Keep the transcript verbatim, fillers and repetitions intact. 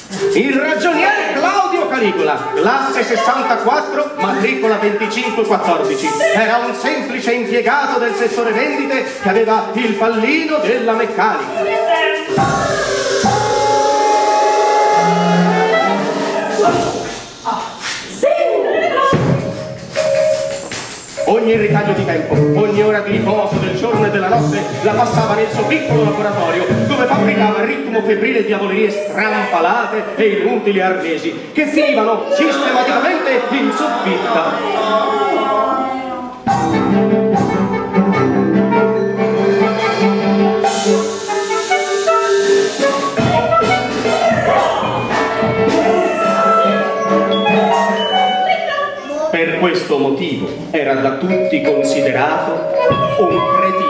Il ragioniere Claudio Caligola, classe sessantaquattro, matricola venticinque quattordici. Era un semplice impiegato del settore vendite che aveva il pallino della meccanica. Ogni ritaglio di tempo, ogni ora di riposo del giorno e della notte la passava nel suo piccolo laboratorio, dove fabbricava a ritmo febbrile diavolerie strampalate e inutili arnesi che finivano sistematicamente in soffitta. Per questo motivo era da tutti considerato un cretino.